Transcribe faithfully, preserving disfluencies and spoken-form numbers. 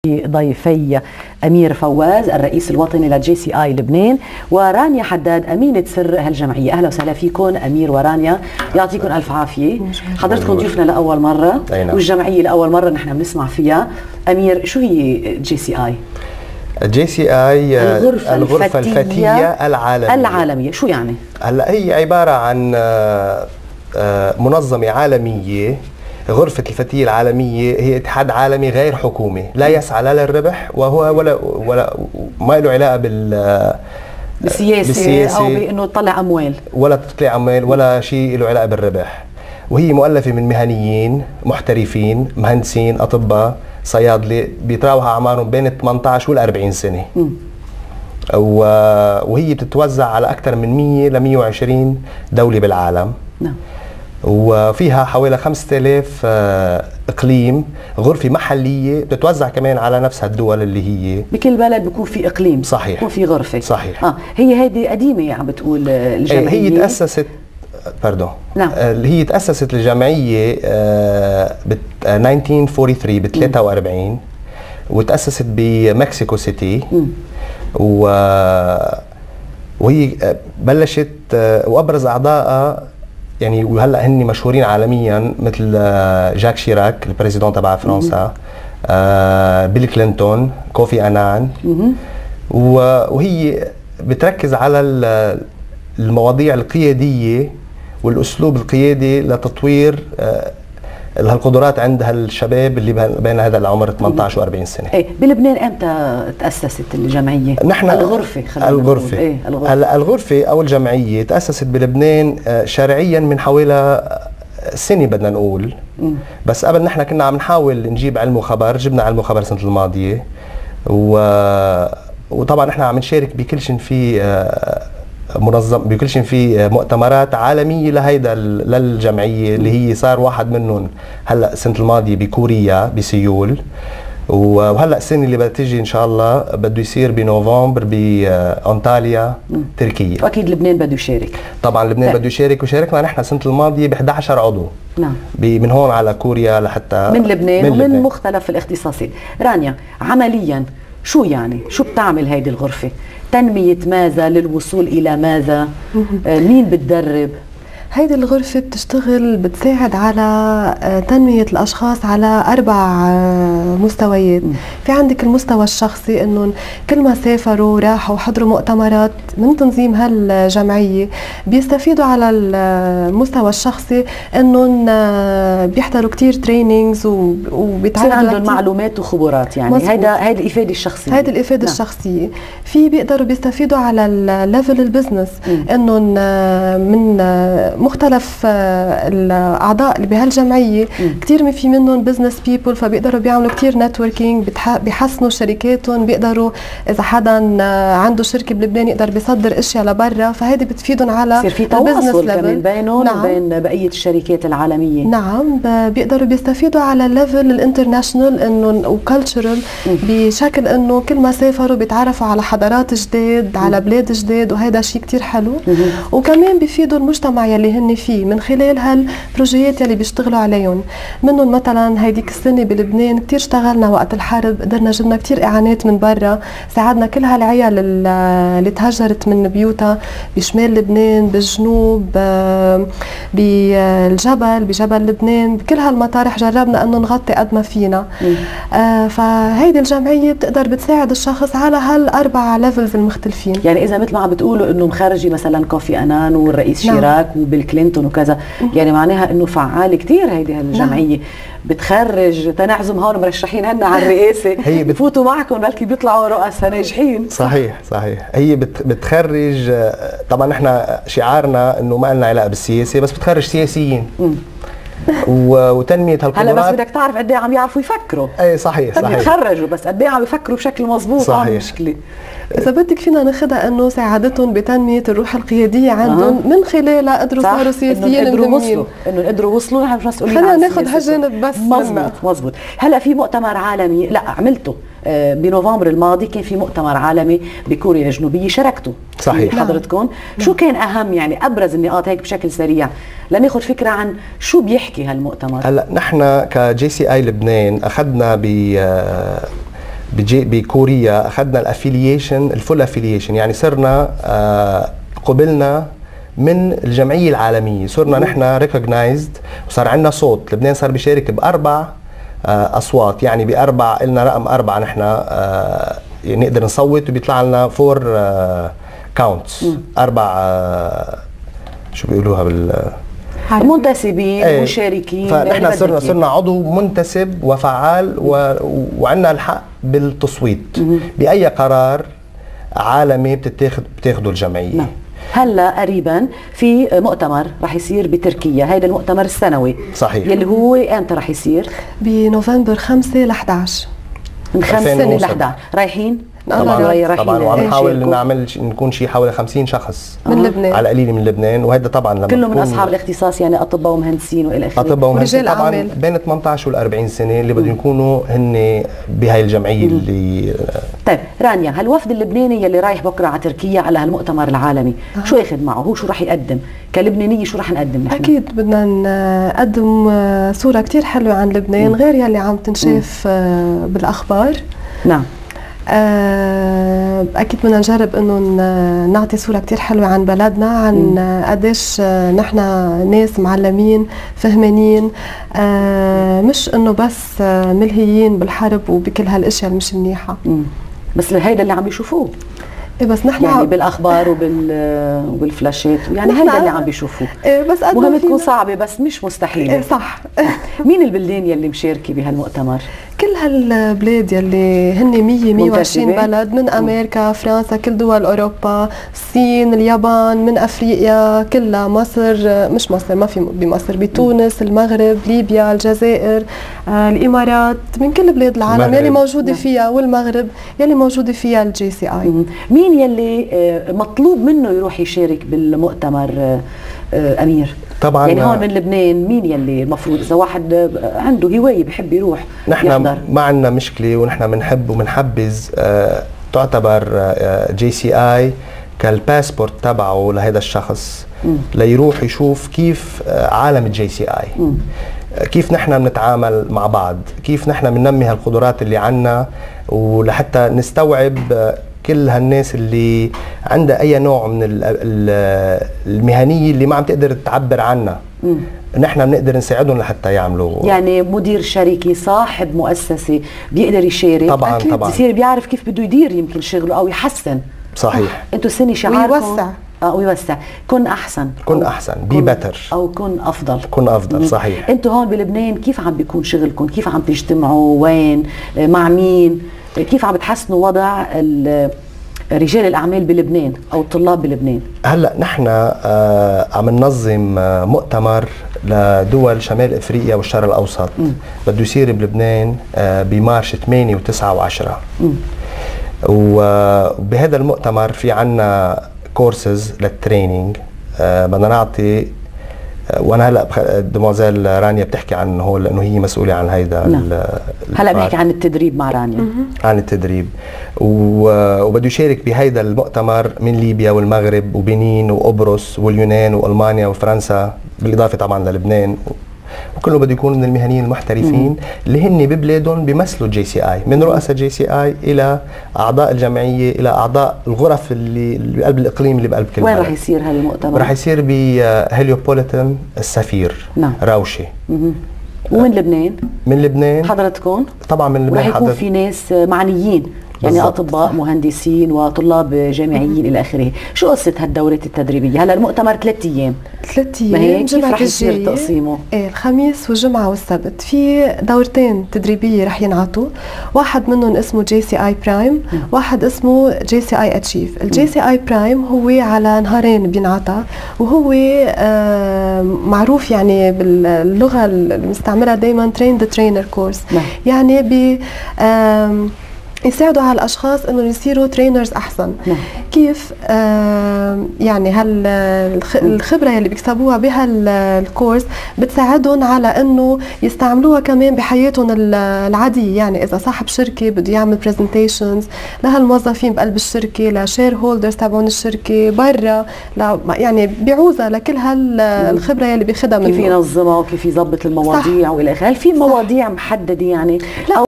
ضيفي أمير فواز الرئيس الوطني للجي سي آي لبنان ورانيا حداد أمينة سر هالجمعية. أهلا وسهلا فيكم أمير ورانيا، يعطيكم ألف عافية. حضرتكم ضيوفنا لأول مرة والجمعية لأول مرة نحن بنسمع فيها. أمير، شو هي جي سي آي؟ الجي سي آي الغرفة, الغرفة الفتية, الفتية العالمية. العالمية شو يعني؟ هلا هي عبارة عن منظمة عالمية. غرفة الفتية العالمية هي اتحاد عالمي غير حكومي لا يسعى لا للربح وهو ولا ولا ما له علاقة بال بالسياسة, بالسياسة أو بأنه تطلع أموال ولا تطلع أموال ولا شيء له علاقة بالربح. وهي مؤلفة من مهنيين محترفين، مهندسين، أطباء، صيادلة، بيتراوح أعمارهم بين ثمانية عشر وال أربعين سنة. م. وهي بتتوزع على أكثر من مية ل مية وعشرين دولة بالعالم. نعم. وفيها حوالي خمسة آلاف اقليم، غرفه محليه بتتوزع كمان على نفس الدول اللي هي بكل بلد بيكون في اقليم. صحيح، بيكون في غرفه. صحيح. اه هي هيدي قديمه عم بتقول الجمعيه. هي تاسست باردون نعم. هي تاسست الجمعيه ب ألف وتسعمية وثلاثة وأربعين ب ثلاثة وأربعين وتاسست بمكسيكو سيتي. و وهي بلشت وابرز اعضائها يعني وهلا هن مشهورين عالميا مثل جاك شيراك البريزيدون تبع فرنسا، آه بيل كلينتون، كوفي انان. وهي بتركز على المواضيع القياديه والاسلوب القيادي لتطوير آه القدرات عند هالشباب اللي بين هذا العمر ثمانية عشر و أربعين سنه. ايه بلبنان امتى تاسست الجمعيه؟ نحن الغرفه خلينا الغرفه ايه الغرفه هلا الغرفه او الجمعيه تاسست بلبنان شرعيا من حوالي سنه بدنا نقول. م. بس قبل نحن كنا عم نحاول نجيب علم وخبر، جبنا علم وخبر السنه الماضيه. و وطبعا نحن عم نشارك بكل شيء في منظم بكل شيء في مؤتمرات عالميه لهيدا للجمعيه اللي هي صار واحد منهم هلا السنه الماضيه بكوريا بسيول، وهلا السنه اللي بدها تيجي ان شاء الله بده يصير بنوفمبر بانطاليا تركيا. واكيد لبنان بده يشارك. طبعا لبنان بده يشارك، وشاركنا نحن السنه الماضيه ب أحد عشر عضو. نعم. من هون على كوريا لحتى من لبنان من ومن لبنان. مختلف الاختصاصات. رانيا، عمليا شو يعني؟ شو بتعمل هيدي الغرفه؟ تنمية ماذا؟ للوصول إلى ماذا؟ آه مين بتدرب؟ هيدي الغرفة بتشتغل بتساعد على تنمية الأشخاص على أربع مستويات. م. في عندك المستوى الشخصي، إنه كل ما سافروا راحوا وحضروا مؤتمرات من تنظيم هالجمعية بيستفيدوا على المستوى الشخصي، إنهم بيحضروا كتير ترينينجز وبيتعلموا عندهم معلومات وخبرات. يعني هيدا هيدي الإفادة الشخصية. هيدي الإفادة نعم. الشخصية. في بيقدروا بيستفيدوا على الليفل البزنس، إنهم من مختلف الاعضاء اللي بهالجمعيه كثير في منهم بزنس بيبل، فبيقدروا بيعملوا كثير نتوركينج، بيحسنوا شركاتهم، بيقدروا اذا حدا عنده شركه بلبنان يقدر بيصدر اشياء لبرا، فهيدي بتفيدهم على يصير في تواصل كمان بينهم نعم. وبين بقيه الشركات العالميه. نعم، بيقدروا بيستفيدوا على الليفل الانترناشونال انه وكالتشرال، بشكل انه كل ما سافروا بيتعرفوا على حضارات جداد، على بلاد جداد، وهذا شيء كثير حلو. وكمان بيفيدوا المجتمع يلي هن فيه من خلال هالبروجيات يلي بيشتغلوا عليهم. منهم مثلا هيديك السنه بلبنان كثير اشتغلنا وقت الحرب، قدرنا جبنا كثير اعانات من برا، ساعدنا كل هالعيال اللي تهجرت من بيوتها بشمال لبنان، بالجنوب، بالجبل، بجبل لبنان، بكل هالمطارح جربنا انه نغطي قد ما فينا. آه فهيدي الجمعيه بتقدر بتساعد الشخص على هالاربع ليفلز المختلفين. يعني اذا مثل ما عم بتقولوا انه مخرجي مثلا كوفي انان والرئيس نعم. شيراك وبيل كلينتون وكذا، يعني معناها انه فعال كثير هيدي هالجمعيه. نعم. بتخرج تنعزم هون مرشحين هن على الرئاسه، هي بفوتوا معكم بلكي بيطلعوا رؤساء ناجحين. صحيح صحيح. هي بتخرج، طبعا نحن شعارنا انه ما لنا علاقه بالسياسه، بس بتخرج سياسيين. م. وتنميه هالقدرات. هلا بس بدك تعرف قد ايه عم يعرفوا يفكروا. اي صحيح صحيح. بيتخرجوا بس قد ايه عم يفكروا بشكل مضبوط. صحيح. مشكله. إذا بدك فينا ناخذها إنه ساعدتهم بتنمية الروح القيادية عندهم. أه. من خلالها قدروا صاروا سياسيين قدروا وصلوا إنه قدروا وصلوا نحن مش مسؤولين. خلينا ناخذ هالجانب بس. مزبوط مزبوط. هلا في مؤتمر عالمي لا عملته بنوفمبر الماضي، كان في مؤتمر عالمي بكوريا الجنوبية، شاركتوا صحيح حضرتكم. نعم. شو كان أهم يعني أبرز النقاط هيك بشكل سريع لناخذ فكرة عن شو بيحكي هالمؤتمر؟ هلا نحن كجي سي آي لبنان أخذنا ب بجي بكوريا اخذنا الافيليشن الفول افيليشن، يعني صرنا آه قبلنا من الجمعيه العالميه، صرنا نحن ريكوجنايزد وصار عندنا صوت. لبنان صار بيشارك باربع آه اصوات، يعني باربع لنا رقم اربعه نحن آه يعني نقدر نصوت وبيطلع لنا فور آه كاونتس، اربع آه شو بيقولوها بال منتسبين ايه مشاركين. فنحن صرنا صرنا عضو منتسب وفعال و... وعندنا الحق بالتصويت مم. باي قرار عالمي بتتاخذ بتاخذه الجمعيه. نعم. هلا قريبا في مؤتمر رح يصير بتركيا، هذا المؤتمر السنوي صحيح يلي هو امتى رح يصير؟ بنوفمبر خمسة ل إحدى عشر من خمسة ل إحدى عشر. رايحين؟ طبعا رايحين طبعا وعم نحاول نعمل نكون شيء حوالي خمسين شخص من لبنان على قليل من لبنان، وهذا طبعا لما كلهم من اصحاب الاختصاص، يعني اطباء ومهندسين والى اخره، اطباء ومهندسين طبعا عمل. بين ثمانية عشر وال أربعين سنه اللي بدهم يكونوا هن بهاي الجمعيه مم. اللي طيب رانيا، هالوفد اللبناني يلي رايح بكره على تركيا على هالمؤتمر العالمي آه. شو ياخذ معه؟ هو شو راح يقدم كلبنانيه؟ شو راح نقدم نحن؟ اكيد بدنا نقدم صوره كثير حلوه عن لبنان مم. غير يلي عم تنشاف مم. بالاخبار. نعم. أكيد بدنا نجرب إنه نعطي صورة كتير حلوة عن بلدنا، عن قديش نحن ناس معلمين فهمانين، مش إنه بس ملهيين بالحرب وبكل هالأشياء مش منيحة. بس هيدا اللي عم يشوفوه. إيه بس نحن يعني بالاخبار وبال وبالفلاشات، يعني هيدا اللي عم بيشوفوه. إيه بس مهم تكون صعبه بس مش مستحيله. إيه صح. مين البلدان يلي مشاركه بهالمؤتمر؟ كل هالبلاد يلي هن مية مية وعشرين بلد، من امريكا، فرنسا، كل دول اوروبا، الصين، اليابان، من افريقيا كلها، مصر، مش مصر ما في بمصر، بتونس، المغرب، ليبيا، الجزائر، آه، الامارات، من كل بلاد العالم يلي موجوده فيها، والمغرب يلي موجوده فيها الجي سي اي. مين يلي مطلوب منه يروح يشارك بالمؤتمر امير؟ طبعا يعني هون من لبنان مين يلي المفروض اذا واحد عنده هوايه بحب يروح نحن يحضر؟ ما عندنا مشكله، ونحن بنحب وبنحبذ آه تعتبر آه جي سي اي كالباسبورت تبعه لهذا الشخص م. ليروح يشوف كيف آه عالم الجي سي اي، آه كيف نحن بنتعامل مع بعض، كيف نحن بننمي هالقدرات اللي عندنا، ولحتى نستوعب آه كل هالناس اللي عندها اي نوع من المهنيه اللي ما عم تقدر تعبر عنها، نحن بنقدر نساعدهم لحتى يعملوا. يعني مدير شركه، صاحب مؤسسه بيقدر يشارك طبعا أكيد. طبعا بصير بيعرف كيف بده يدير يمكن شغله او يحسن. صحيح. انتم سنه شعاركم ويوسع اه ويوسع كن احسن، كن احسن، بي بتر، او كن افضل، كن افضل. صحيح. انتم هون بلبنان كيف عم بيكون شغلكم؟ كيف عم تجتمعوا؟ وين؟ مع مين؟ كيف عم بتحسنوا وضع رجال الاعمال بلبنان او الطلاب بلبنان؟ هلا نحن آه عم ننظم آه مؤتمر لدول شمال افريقيا والشرق الاوسط، بده يصير بلبنان آه بمارش ثمانية وتسعة وعشرة. وبهذا المؤتمر في عنا كورسز للتريننج، آه بدنا نعطي، وانا هلا دموزيل رانيا بتحكي عن هو لانه هي مسؤوله عن هيدا. نعم. هلا بنحكي عن التدريب مع رانيا. عن التدريب، وبده يشارك بهيدا المؤتمر من ليبيا والمغرب وبنين وقبرص واليونان والمانيا وفرنسا، بالاضافه طبعا للبنان، وكله بده يكون من المهنيين المحترفين مم. اللي هن ببلادهم بيمثلوا الجي سي اي، من رؤساء جي سي اي الى اعضاء الجمعيه الى اعضاء الغرف اللي بقلب الاقليم اللي بقلب كل وين رح يصير هذا المؤتمر؟ رح يصير بهليوبوليتان السفير. نعم. راوشي. مم. ومن لبنان؟ من لبنان حضرتكم؟ طبعا من لبنان. ورح يكون في ناس معنيين، يعني بالزبط. أطباء، مهندسين، وطلاب جامعيين إلى آخره. شو قصة هالدورة التدريبية؟ هلا المؤتمر ثلاث أيام ثلاث أيام، ما هيك كيف رح يصير تقسيمه؟ إيه، الخميس والجمعة والسبت في دورتين تدريبية رح ينعطوا، واحد منهم اسمه جي سي اي برايم، واحد اسمه جي سي اي اتشيف. الجي سي اي برايم هو على نهارين بينعطى، وهو آه معروف يعني باللغة المستعملة دايما ترين ذا ترينر كورس، يعني ب آه يساعدوا على الاشخاص انه يصيروا ترينرز احسن. نعم. كيف؟ آه يعني هال الخبره اللي بيكسبوها بهالكورس بتساعدهم على انه يستعملوها كمان بحياتهم العاديه، يعني اذا صاحب شركه بده يعمل برزنتيشنز لهالموظفين بقلب الشركه، لشير هولدرز تبعون الشركه برا، يعني بيعوزها لكل هالخبره اللي بياخذها منه، كيف ينظمها وكيف يظبط المواضيع والى اخره. هل في مواضيع محدده يعني؟ لا